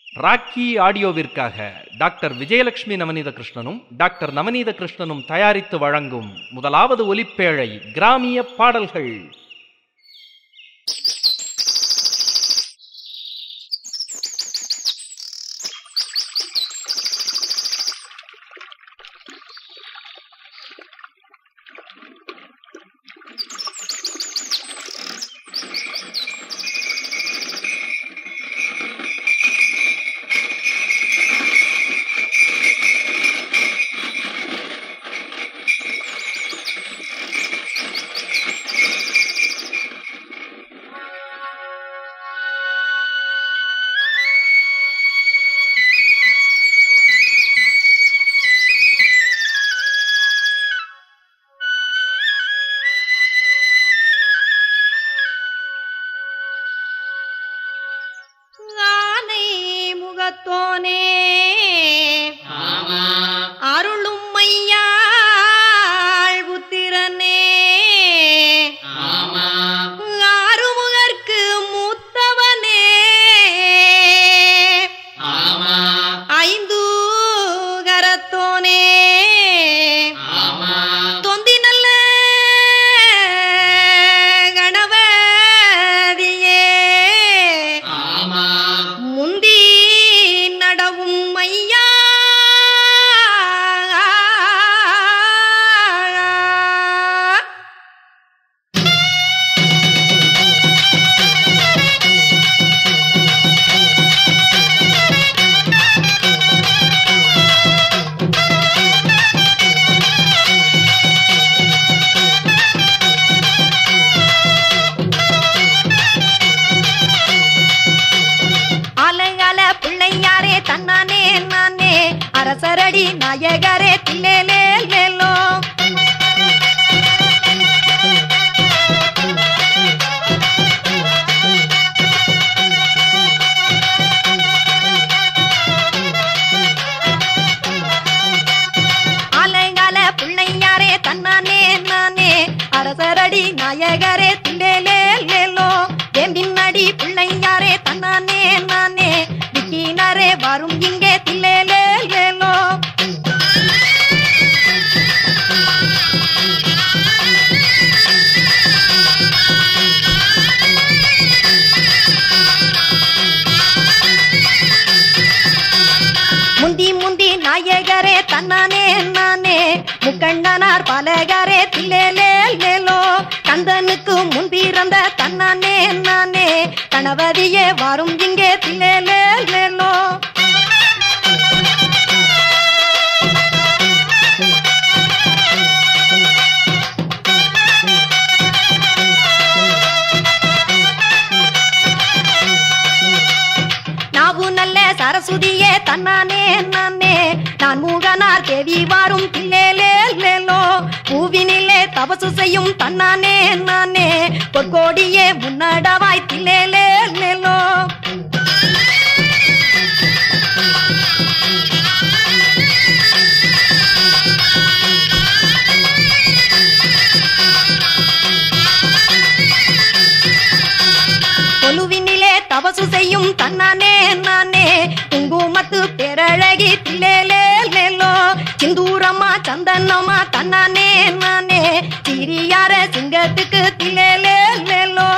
ராக்கி ஆடியோவிற்காக டாக்டர் விஜயலட்சுமி நவநீத கிருஷ்ணனும் டாக்டர் நவநீத கிருஷ்ணனும் தயாரித்து வழங்கும் முதலாவது ஒலிப்பேழை கிராமிய பாடல்கள். முகத்தோனே அருளும் மையாள் புத்திரனே ஆறுமுகர்க்கு மூத்தவனே ஐந்து கரத்தோனே தொந்தி நல்ல கணபதியே முந்தி நடவும் மையா பிள்ளையாரே தன்னானே நானே அரசரடி நாயகரே தில்லேலே லேலோ அலைங்கால பிள்ளையாரே தன்னானே நானே அரசரடி நாயகரே தில்லேலே லேலோ பின்னாடி பிள்ளையாரே தன்னானே நானே விக்கினாரே வரும் இங்கே தில்லேலே லேலோ முந்தி முந்தி நாயகரே தன்னானே நானே முக்கண்ணனார் பாலகரே தில்லேலே லேலோ கந்தனுக்கு முன்பிறந்த தன்னானே நானே கணபதியே வரும் இங்கே தில்லேலே லேலோ நாவு நல்ல சரஸ்வதியே தன்னானே நானே நான் மூகனார் தேவி வாரும் தில்லேலே லேலோ பூவினிலே தபசு செய்யும் தன்னானே நானே பொற்கோடியே முன்னடவாய் தில்லேலே லேலோ கொலுவினிலே தபசு செய்யும் தன்னானே நானே குங்குமத்து பேரழகி தில்லேலே லேலோ சிந்தூரம்மா சந்தனம்மா தன்னானே நானே சிறியார சிங்கத்துக்கு தில்லேலே லேலோ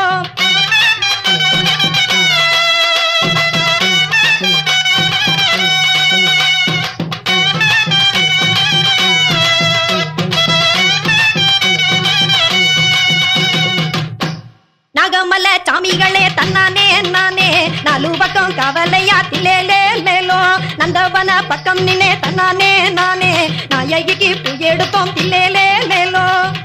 நாகமல்ல சாமிகளே தன்னானே நானே நாலு பக்கம் கவலையா தில்லேலே லேலோ நந்தவன பக்கம் நின்னே தன்னானே நானே நாயகிக்கு பூ எடுத்தோம் தில்லேலே லேலோ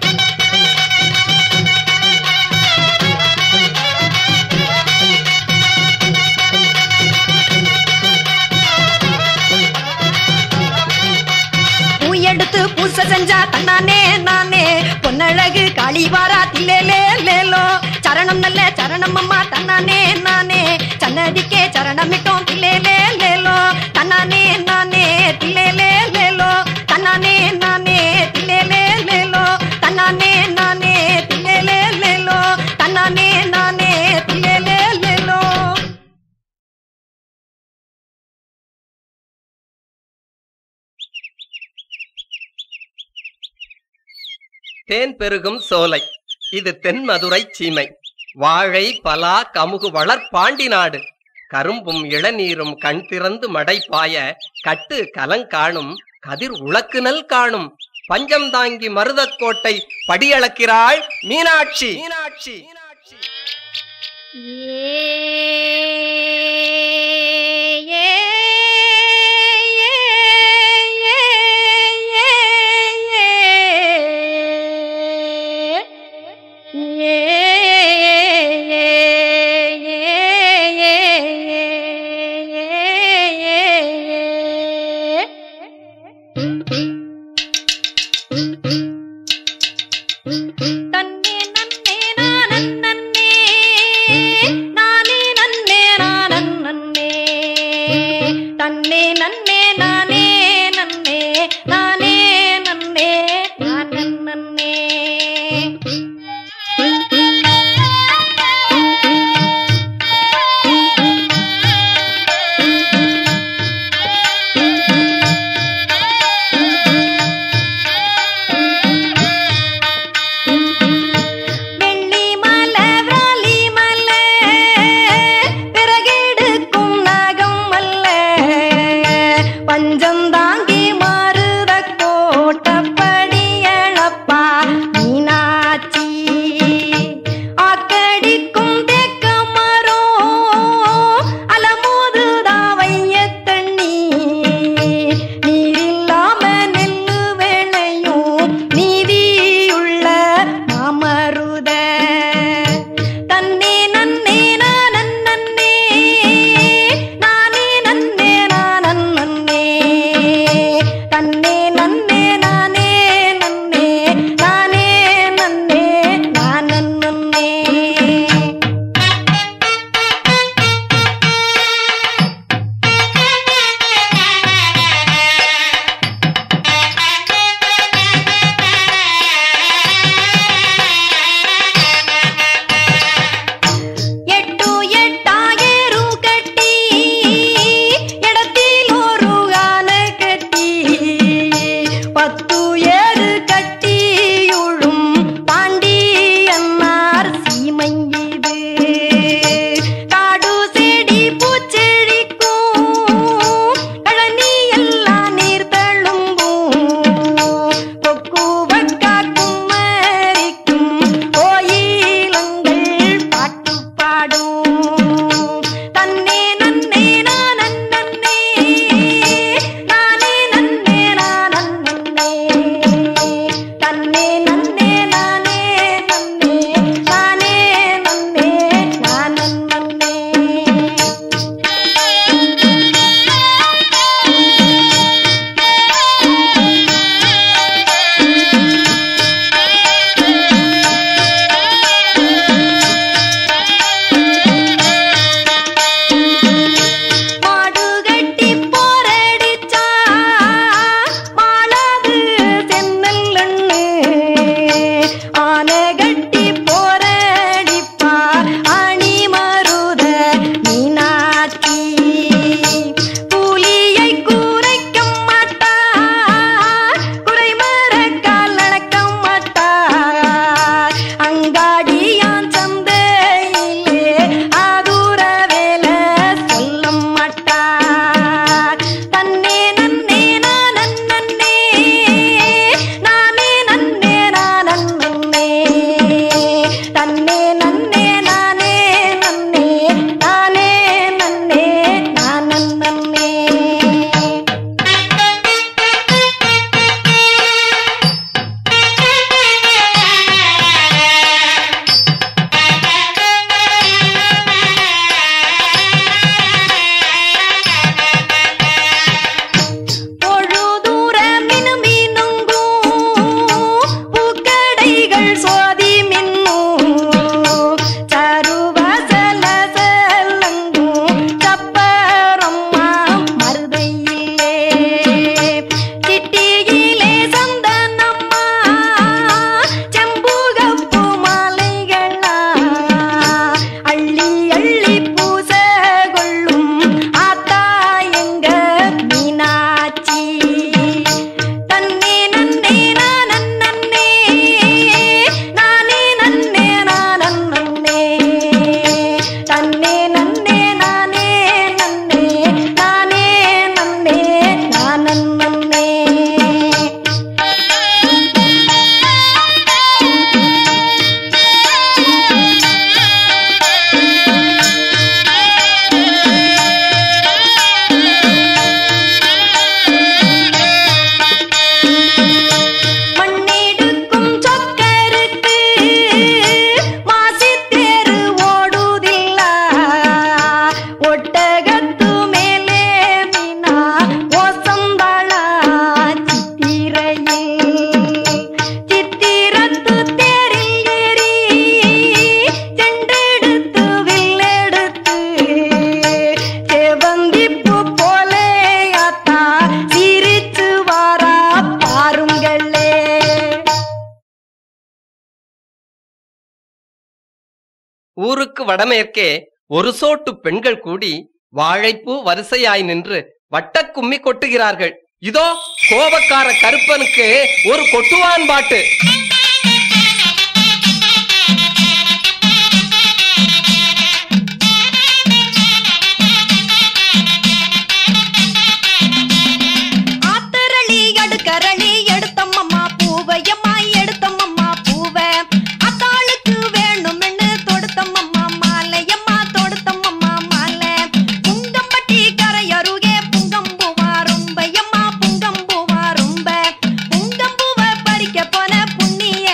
பூ எடுத்து பூசை செஞ்சா தன்னானே நானே பொன்னழகு காளிவாரா தில்லேலே லேலோ சரணம் நல்ல சரணம் அம்மா தன்னானே நானே சன்னதிக்கே சரணமிட்டோம் தில்லேலே லேலோ தன்னானே நானே தில்லேலே லேலோ தன்னானே நானே தில்லேலே லேலோ தன்னானே நானே தில்லேலே லேலோ தன்னானே நானே தில்லேலே லேலோ தேன் பெருகும் சோலை. இது தென்மதுரை சீமை. வாழை பலா கமுகு வளர்பாண்டி நாடு. கரும்பும் இளநீரும் கண் திறந்து மடை பாய கட்டு கலங்காணும் கதிர் உலக்குனல் காணும். பஞ்சம் தாங்கி மருதக்கோட்டை படியளக்கிறாள் மீனாட்சி. மீனாட்சி தன்னே நன்னே நானே நானே நன்னே ஊருக்கு வடமேற்கே ஒரு சோட்டு பெண்கள் கூடி வாழைப்பூ வரிசையாய் நின்று வட்ட கும்மி கொட்டுகிறார்கள். இதோ கோபக்கார கருப்பனுக்கு ஒரு கொட்டுவான் பாட்டு. ஆத்தரளி அடுக்கரளி எடுத்தம்மம்மா பூவையம்மா எடுத்தம்மம்மா பூவை அத்தாளுக்கு வேணும்னு தொடுத்தம்மம்மா மாலையம்மா தொடுத்தம்மம்மா மாலை புங்கம்பட்டி கரையருகே புங்கம்பூவா ரொம்பையம்மா புங்கம்பூவா ரொம்ப புங்கம்பூவை பறிக்க போன புண்ணிய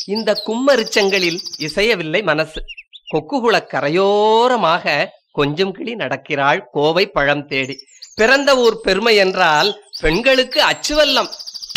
இந்த கும்மரிச்சங்களில் இசையவில்லை மனசு. கொக்குகுளக் கரையோரமாக கொஞ்சம் கிளி நடக்கிறாள் கோவை பழம் தேடி. பிறந்த ஊர் பெருமை என்றால் பெண்களுக்கு அச்சுவல்லம்.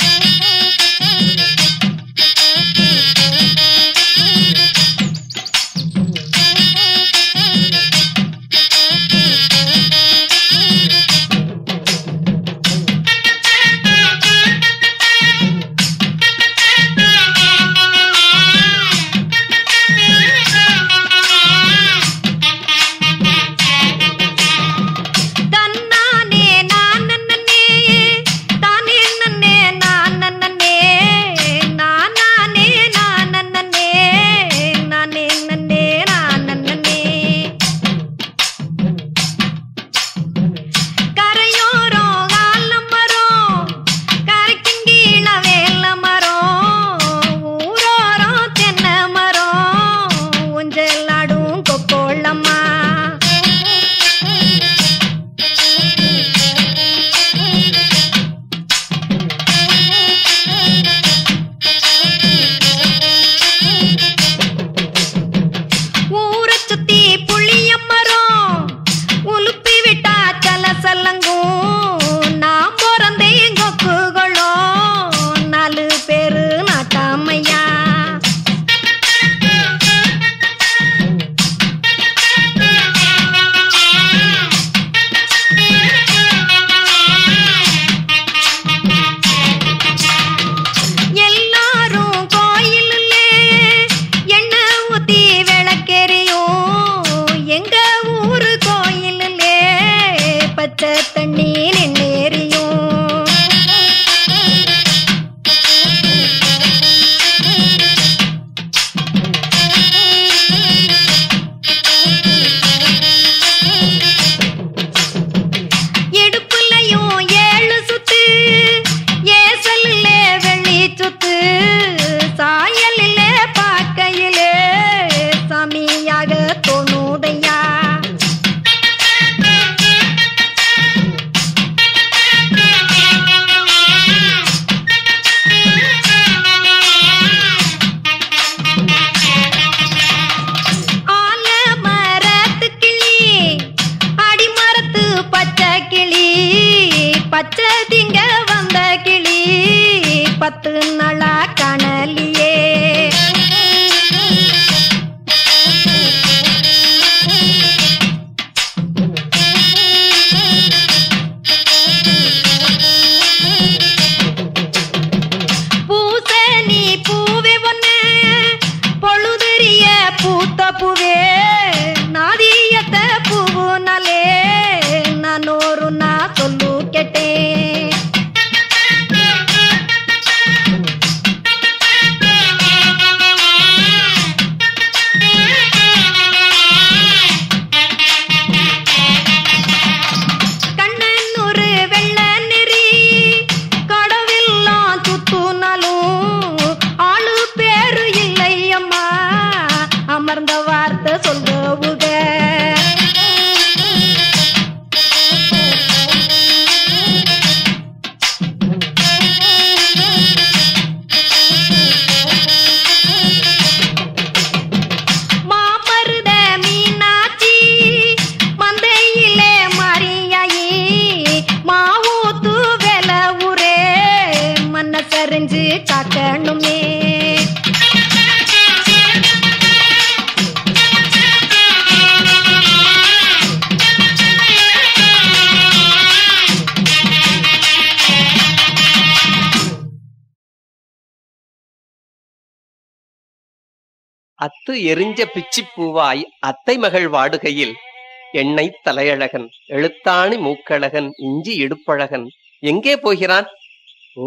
அத்து எரிஞ்ச பிச்சிப்பூவாய் அத்தை மகள் வாடுகையில் எண்ணெய் தலையழகன், எழுத்தாணி மூக்கழகன், இஞ்சி இடுப்பழகன் எங்கே போகிறான்? ஓ,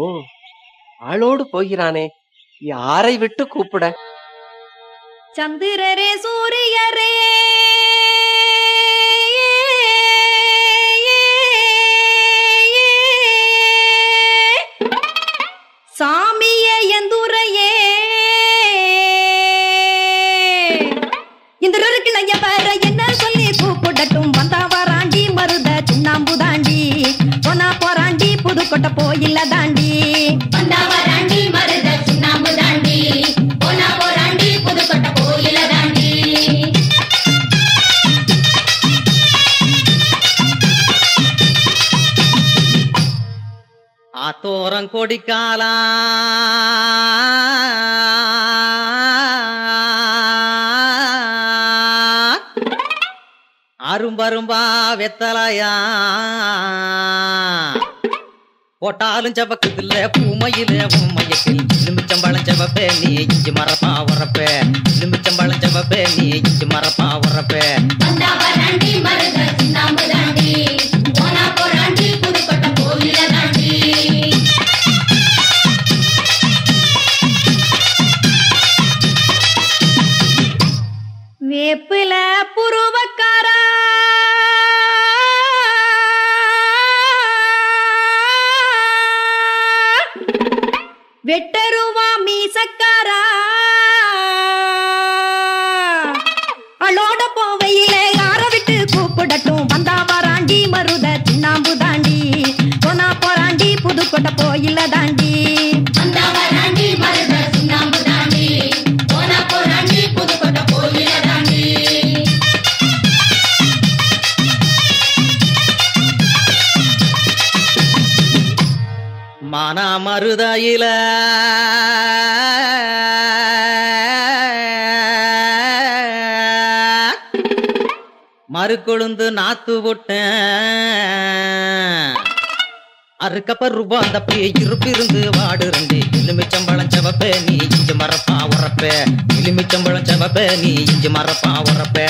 ஆளோடு போகிறானே, யாரை விட்டு கூப்பிட? சந்திரரே சூரியரே சாமிய எந்துரையே இந்த கிளைய வர என்ன சொல்லி கூப்பிடட்டும்? வந்தா வராண்டி மருத சுண்ணாம்பு தாண்டி, போனா போராண்டி புதுக்கோட்டை போயில தாண்டி. வந்தா வராண்டி மருத சுண்ணாம்பு தாண்டி, போனா ஆத்தோரம் கொடிக்காலா அரும்பரும்பா வெத்தலையா போட்டாலும் செவக்குதில்ல பூமையில உண்மையத்தில் எலுமிச்சம்பழம் செவப்பே நீ இஞ்சி மரப்பா உரப்பே எலுமிச்சம்பழம் செவப்பே நீ இஞ்சி மரப்பா உரப்பே வேப்பில புருவக்காரா வெட்டருவா மீசக்காரா அலோட போவையிலே யார விட்டு கூப்பிடட்டும் வந்தா வராண்டி மருத சின்னாம்பு தாண்டி போனா போராண்டி புதுக்கோட்டை போயில தாண்டி மானா மருதாயில மறுக்கொழுந்து நாத்து விட்டேன் அறுக்கப்ப ரூபா அந்த இருப்பிருந்து வாடு ரெண்டு எலுமிச்சம்பழம் செவப்பே நீ இஞ்சி மரப்பா உரப்பே எலுமிச்சம்பழம் செவப்பே நீ இஞ்சி மரப்பா உரப்பே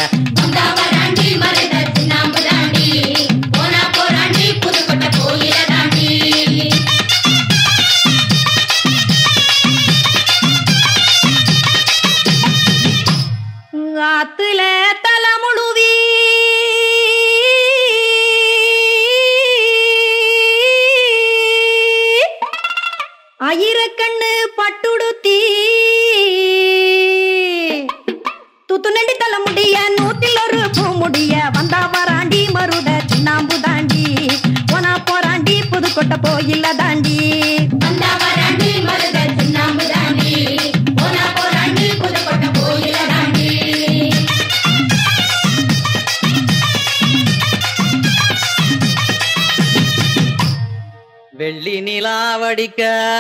ஆத்துல தலமுழுவி ஆயிரக்கண்ணு பட்டுடுத்தி துத்து நண்டி தலைமுடிய 101 பூமுடிய வந்தா வராண்டி மருத சின்னாம்பு தாண்டி போனா போராண்டி புதுக்கோட்டை போயில தாண்டி வெள்ளி நிலாவடிக்க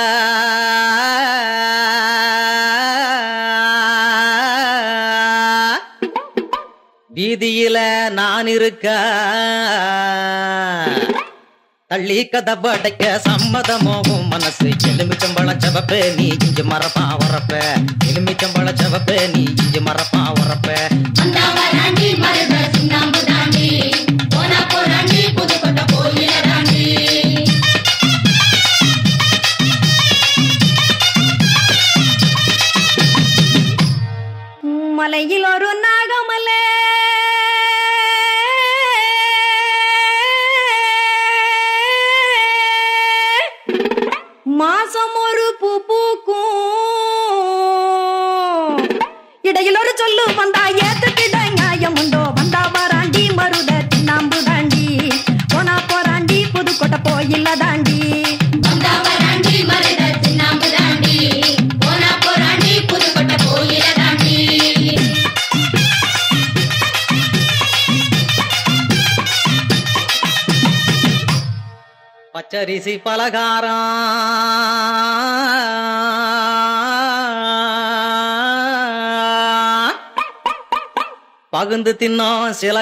வீதியில நான் இருக்க தள்ளி கதப்படைக்க சம்மதமோகும் மனசு எலுமிச்சம்பழம் செவப்பே நீ இஞ்சி மரப்பா உரப்ப எலுமிச்சம்பழம் செவப்பே நீ இஞ்சி மரப்பா உரப்ப மலையில் ஒரு நாகமலை மாசம் ஒரு பூ பூக்கும் இடையில் ஒரு சொல்லு வந்தா ஏத்துக்கிட நியாயம் உண்டோ வந்தா வராண்டி மருத சின்னாம்பு தாண்டி போனா போராண்டி புதுக்கோட்டை போயில தாண்டி பச்சரிசி பலகாரம் பகுந்து தின்னோம் சில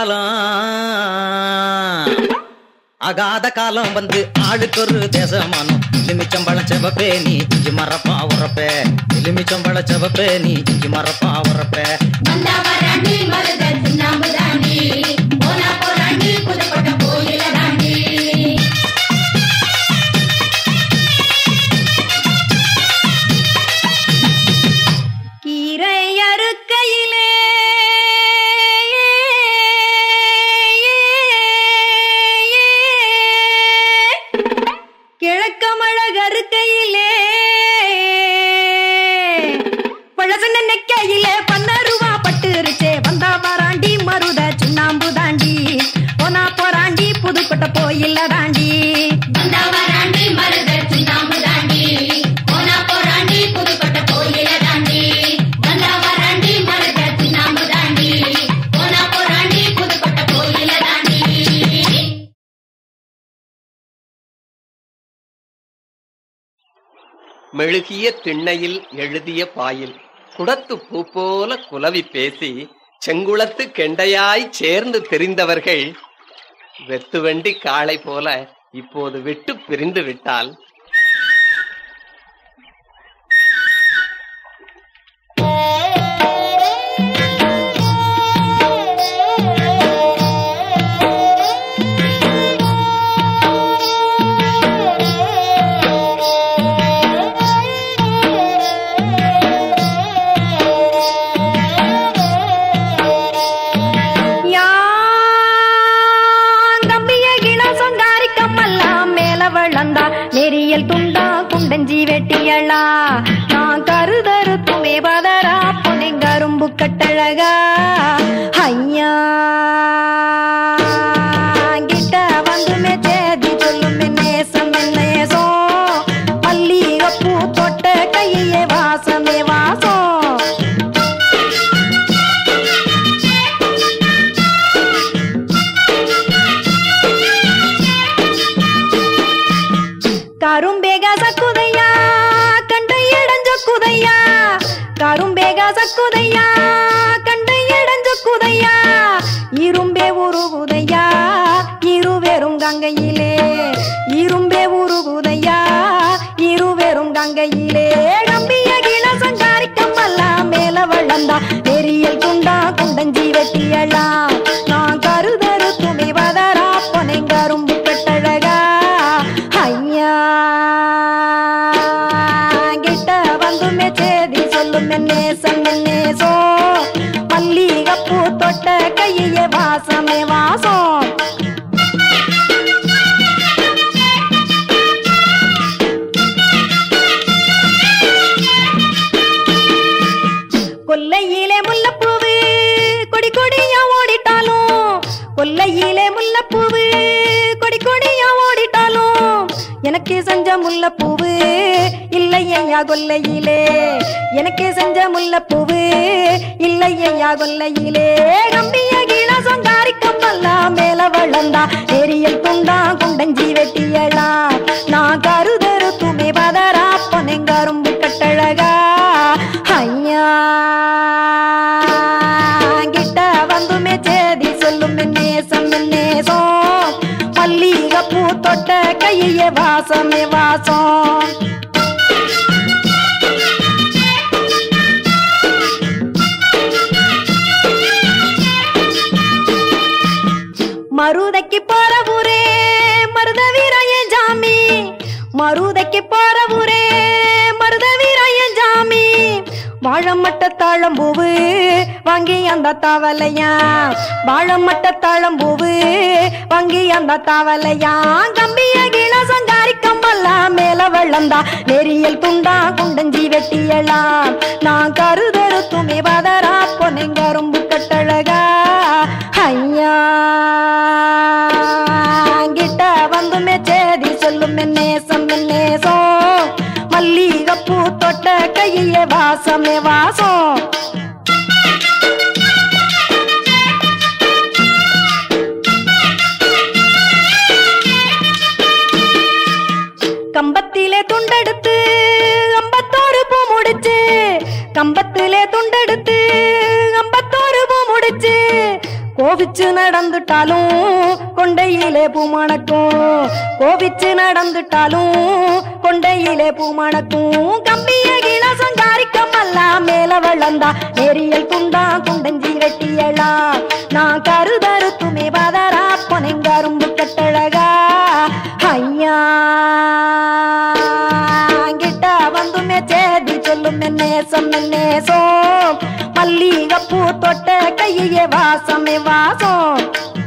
காலம் அகாத காலம் வந்து ஆளுக்கு ஒரு தேசமானோம் எலுமிச்சம்பழம் செவப்பே நீ இஞ்சி மரப்பா உரப்பே எலுமிச்சம்பழம் செவப்பே நீ இஞ்சி மரப்பா உரப்பே மெழுகிய திண்ணையில் எழுதிய பாயில் குடத்து பூ போல குலவி பேசி செங்குளத்து கெண்டையாய் சேர்ந்து தெரிந்தவர்கள் வெத்துவண்டி காளை போல இப்போது விட்டு பிரிந்து விட்டால் நெறியல் துண்டா குண்டஞ்சி வெட்டியளா நான் கருதரு துமே பதரா பொனைங்கரும்பு கட்டழகா ஐயா கிட்ட வந்துமே சேதி சொல்லும் நேசம் நேசம் மல்லிகைப்பூ தொட்ட கையே வாசமே வாசம் கரும்பேக சக்குதையா கண்டை இடஞ்ச குதையா கரும்பேக சக்குதையா கண்டை இடஞ்ச குதையா இரும்பே உருகுதையா இருவேறும் கங்கையிலே இரும்பே உருகுதையா இருவேறும் கங்கையிலே கம்பிய கிளசங்காரிக்கம்மல்லா மேல வளர்ந்தா நெறியல் துண்டா குண்டஞ்சி வெட்டியளா நான் கருதரு துணி வதரா பொனைங்கரும்பு கட்டழகா ஐயா கிட்ட வந்துமே சேதி சொல்லும் நேசம் நேசோ மல்லிகைப்பூ தொட்ட கையே வாசமே வாசம் கொல்லையிலே முல்லைப்பூவு கொடி கொடியா ஓடிட்டாலும் கொல்லையிலே முல்லைப்பூவு கொடி கொடியா ஓடிட்டாலும் எனக்கு செஞ்ச முல்லைப்பூவு இல்லையா கொல்லையிலே எனக்கு செஞ்ச முல்லைப்பூவு இல்லையா கொல்லையிலே கம்பிய கிளசங்காரி கம்பல்லா மேல வளர்ந்தா நெறியல் துண்டா குண்டஞ்சி வெட்டியளா நான் கருதரு துணி பதரா பொனைங்கரும்பு கட்டழகா ஐயா கிட்ட வந்துமே சேதி சொல்லும் நேசம் நேசம் மல்லிகைப்பூ தொட்ட கையே வாசமே வாசம் மருதைக்கு போற ஊரே மருத வீராயன் ஜாமி மருதைக்கு போற ஊரே மருத வீராயன் ஜாமி வாழமட்ட தாழம்பூவு வாங்கி அந்த தவளையா வாழமட்ட தாழம்பூவு வாங்கி அந்த தவளையா கம்பிய கிளசங்காரி கம்பல்லா மேல வளர்ந்தா நெறியல் துண்டா குண்டஞ்சி வெட்டியளா நான் கருதரு துணி பதரா பொனைங்கரும்பு கட்டழகா ஐயா கிட்ட வந்துமே சேதி சொல்லும் நேசம் நேசம் மல்லிகைப்பூ தொட்ட கையே வாசமே வாசம் கம்பத்திலே துண்டெடுத்து அம்பத்தோரு பூ முடிச்சு கம்பத்திலே துண்டெடுத்து அம்பத்தோரு பூ முடிச்சு கோவிச்சு நடந்துட்டாலும் கொண்டையிலே பூ மணக்கும் கோவிச்சு நடந்துட்டாலும் கொண்டையிலே பூ மணக்கும் கம்பிய கிளசங்காரி கம்மல்லா மேல வளர்ந்தா நெறியல் துண்டா குண்டஞ்சி வெட்டியளா நான் கருதரு துணி பதரா பொனைங்கரும்பு கட்டழகா ஐயா கிட்ட வந்துமே சேதி சொல்லும் நேசம் நேசம் மல்லிகைப்பூ தொட்ட கையே வாசமே வாசம்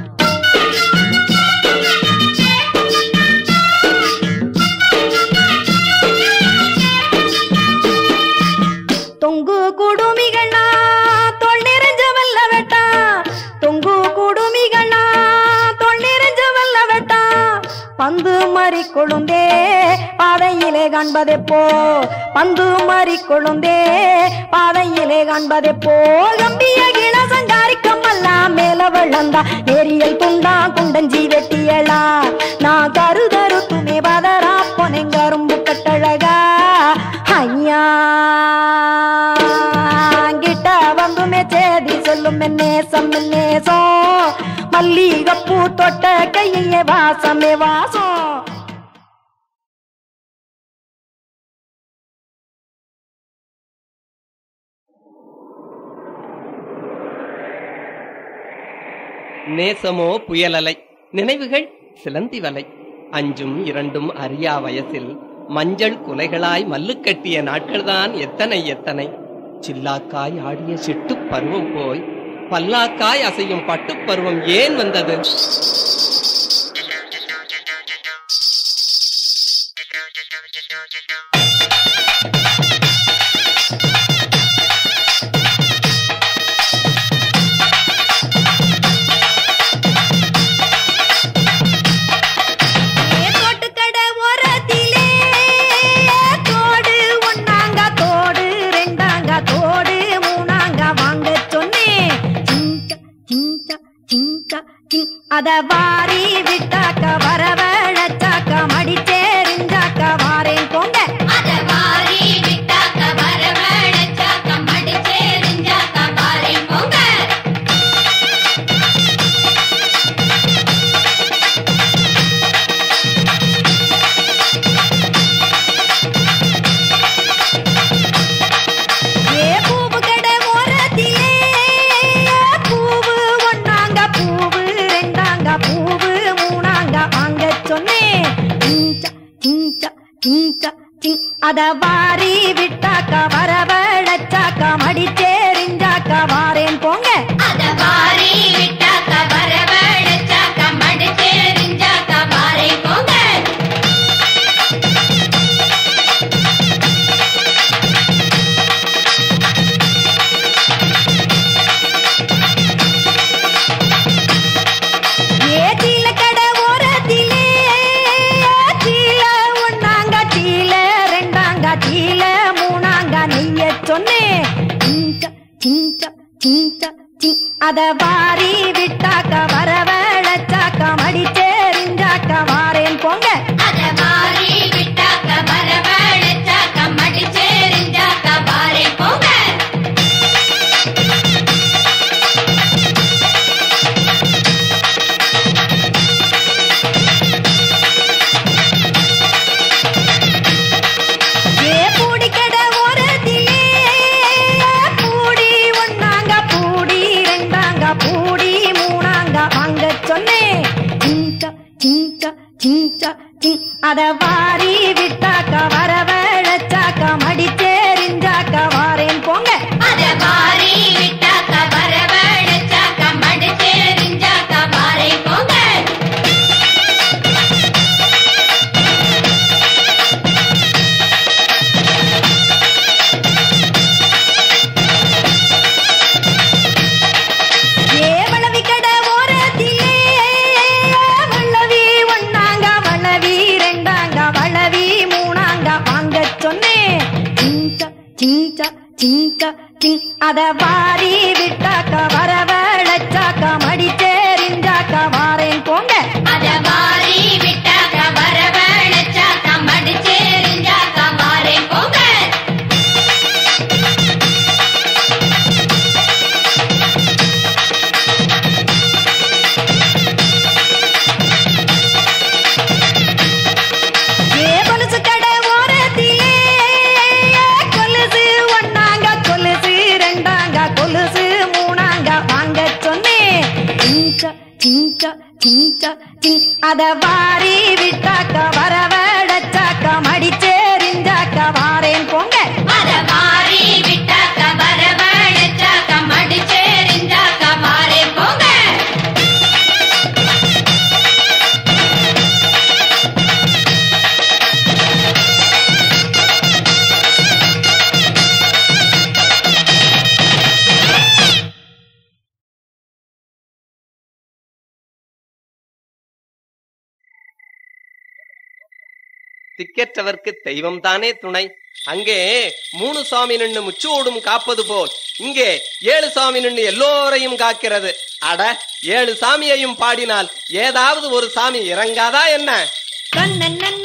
தொங்கு குடுமிகளா தோல் நிறைஞ்ச வல்ல வெட்டா தொங்கு குடுமிகளா தோல் நிறைஞ்ச வல்ல வெட்டா பந்து மறி கொழுந்தே பாதையிலே காண்பதெப்போ பந்து மறி கொழுந்தே பாதையிலே காண்பதெப்போ கம்பிய கிளசங்காரி கம்மல்லா மேல வளர்ந்தா நெறியல் துண்டா குண்டஞ்சி வெட்டியளா நான் கருதரு துணி பதரா பொனைங்கரும்பு கட்டழகா நேசம் நேசம் மல்லிகைப்பூ தொட்ட கையே வாசமே வாசம். நேசமோ புயலலை, நினைவுகள் சிலந்தி வலை. அஞ்சும் இரண்டும் அறியா வயசில் மஞ்சள் குலைகளாய் மல்லு கட்டிய நாட்கள்தான் எத்தனை எத்தனை. சில்லாக்காய் ஆடிய சிட்டு பருவம் போய் பல்லாக்காய் அசையும் பட்டு பருவம் ஏன் வந்தது? அத வாரி விட்டாக்க வரவழைச்சாக்க மடிச்சேரிஞ்சாக்க வாரேன் போங்க. அத வாரி விட்டாக்க வரவழைச்சாக்க மடிச்சேரிஞ்சாக்க வாரேன் போங்க. ஏ பூவு கடை ஓரத்திலே பூவு ஒன்னாங்க பூவு ரெண்டாங்க பூவு மூணாங்க வாங்க சொன்னேன். அத வாரி விட்டாக்க வரவழைச்சாக்க மடிச்சேரிஞ்சாக்க வாரேன் போங்க. அத வாரி விட்டாக்க வரவழைச்சாக்க மடிச்சேரிஞ்சாக்க வாரேன் போங்க. அத வாரி விட்டாக்க வரவழைச்சாக்க மடிச்சேரிஞ்சாக்க வாரேன் போங்க. அத வாரி விட்டாக்க வரவழைச்சாக்க மடிச்சேரிஞ்சாக்க வாரேன் போங்க. அத வாரி விட்டாக்க வரவழைச்சாக்க மடிச்சேரிஞ்சாக்க வாரேன் போங்க. அத வாரி விட்டாக்க வரவழைச்சாக்க மடிச்சேரிஞ்சாக்க வாரேன் போங்க. அத வாரி விட்டாக்க வரவழைச்சாக்க மடிச்சேரிஞ்சாக்க வாரேன் போங்க. அத வாரி விட்டாக்க வரவழைச்சாக்க மடிச்சேரிஞ்சாக்க வாரேன் போங்க. அத வாரி விட்டாக்க வரவழைச்சாக்க மடிச்சேரிஞ்சாக்க வாரேன் போங்க. அத வாரி விட்டாக்க வரவழைச்சாக்க மடிச்சேரிஞ்சாக்க வாரேன் போங்க. திக்கற்றவர்க்கு தெய்வம் தானே துணை. அங்கே 3 சாமி நின்னு முச்சோடும் காப்பது போல் இங்கே 7 சாமி நின்னு எல்லோரையும் காக்கிறது. அட 7 சாமியையும் பாடினால் ஏதாவது ஒரு சாமி இறங்காதா என்ன?